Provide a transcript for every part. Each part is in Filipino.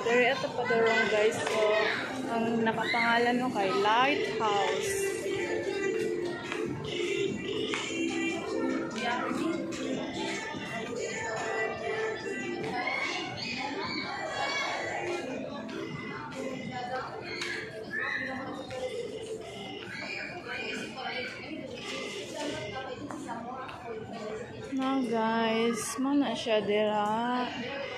Dere ito pa darong guys. So, ang nakapangalan no kay Lighthouse. No guys, mana siya dira.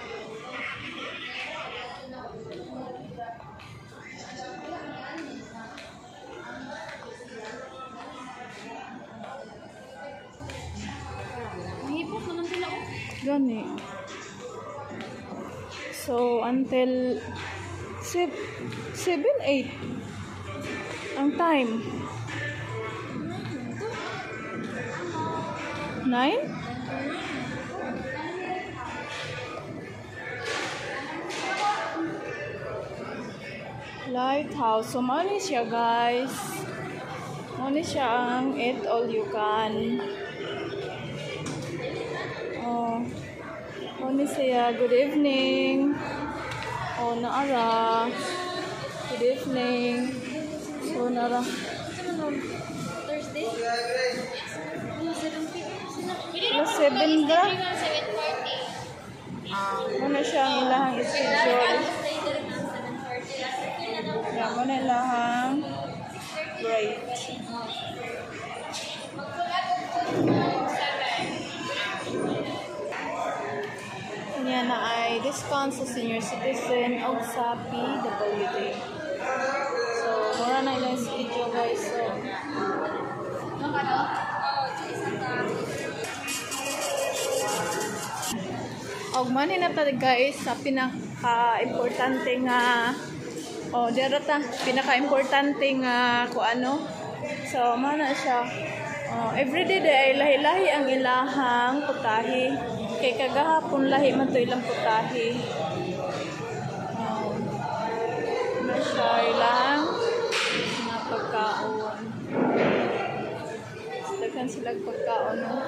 Gani. So until 7-8 ang time. 9? Lighthouse. So, mali siya guys. Mali siya ang eat all you can. Oh. Mali siya. Good evening. Oh, naara. Good evening. So, naara. Thursday? 7 ba? Muna siya ang ilahang schedule. Yan, muna ilahang break. Yan na ay discount sa senior citizen o sa PWD. So, mura na ilang schedule guys. So, augmanin na tayo guys sa pinaka-importante nga derata pinaka-importante nga kung ano. So mana siya everyday day ay lahi-lahi ang ilahang putahe kay kagahapon lahi man to ilang putahe. Na siya ilang na pagkaon. Daghan sila pagkaon no.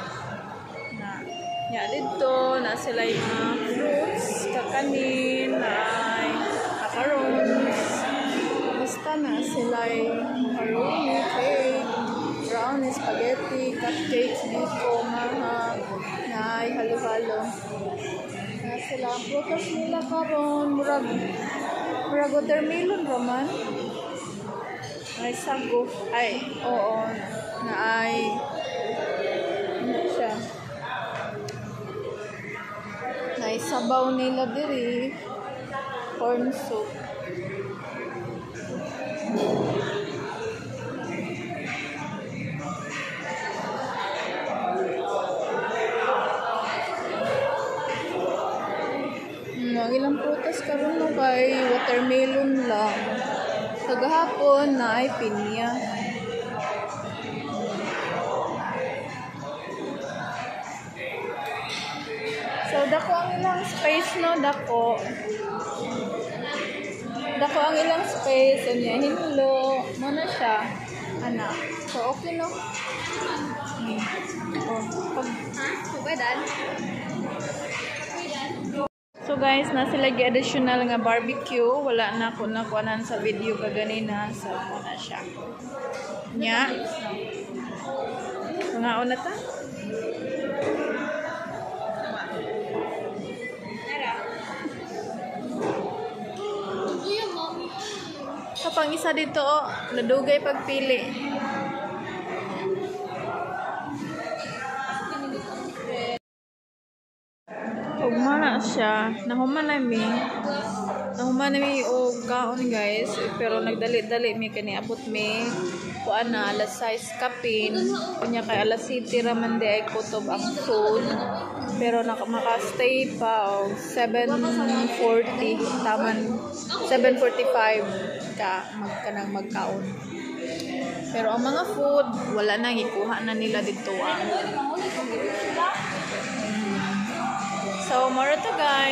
Ya, dito na sila yung fruits, kakanin, ay macarons. Basta na sila yung macaroni, cake, brownie, spaghetti, cupcakes, dito, maha, na ay halo-halo. Na sila, prutas nila karon, murag watermelon raman. Ay sago, ay, oo, na ay, ano siya? Ay sabaw nila diri corn soup. Ang ilang prutas karon no kay watermelon lang. Kagahapon na ay pinya. So, dako ang ilang space, no? Dako ang ilang space. O niya, hinlo. Muna siya. Anak. So, okay, no? So, guys, nasa lagi additional nga barbecue. Wala na ako nakuanan sa video kaganina. So, muna siya. Nya. Mga una ta? Kapag isa dito, nadugay pagpili. Hugma na siya. Nahuman nami o kaon guys. Pero nagdali-dali mi kani abot mi. Kuan na alas 6 kapin. Kunya kay alas 7 raman di ay kutob ang food. Pero makastay pa o 7:40 taman 7:45 ka magkaon. Pero ang mga food wala nang ikuha na nila dito. So, mara to guys.